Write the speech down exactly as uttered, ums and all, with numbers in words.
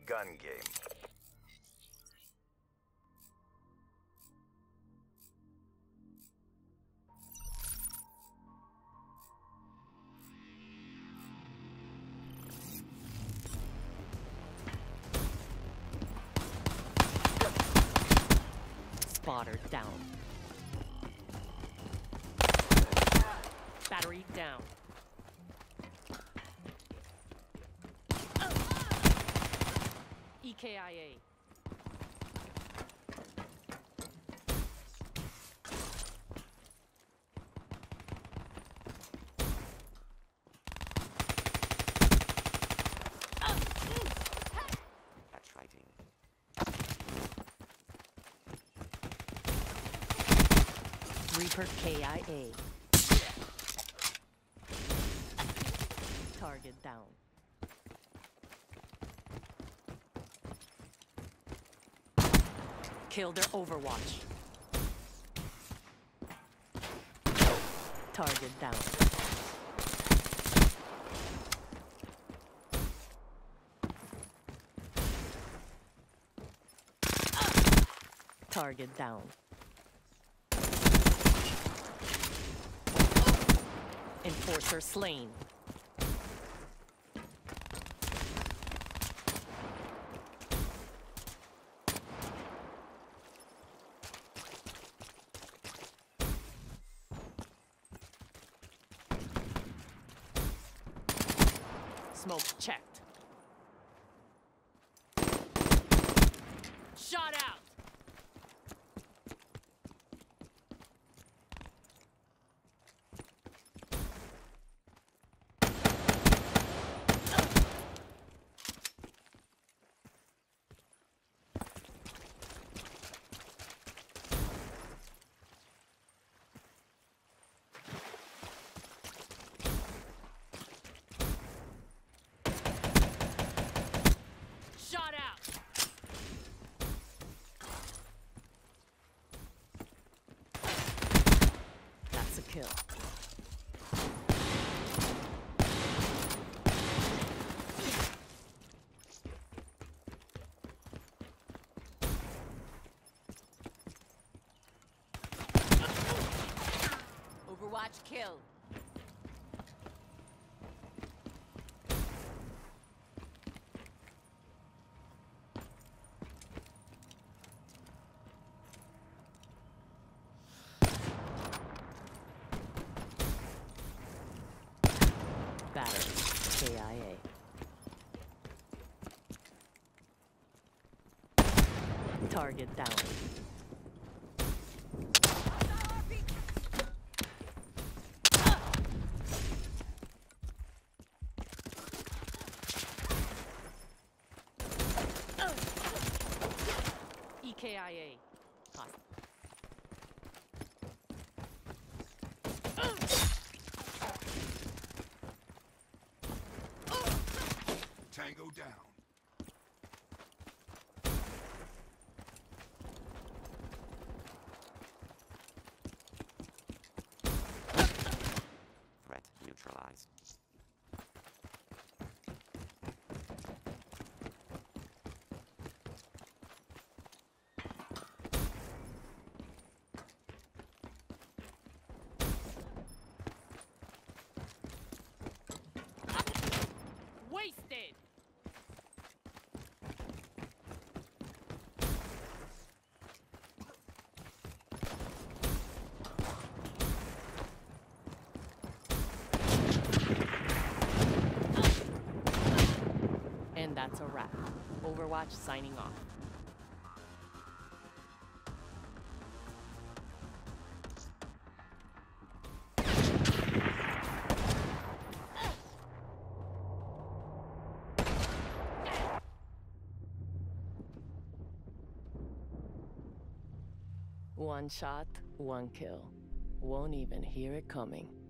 Gun game. Spotter down. Battery down. E K I A. That's fighting. Reaper K I A. Target down. Kill their Overwatch. Target down. Target down. Enforcer slain. Smoke checked. Shot out. Shot out. That's a kill. Overwatch kill. Battery K I A. Target down. E K I A. Hostile. Tango down. Threat neutralized. Wasted. And that's a wrap. Overwatch signing off. One shot, one kill. Won't even hear it coming.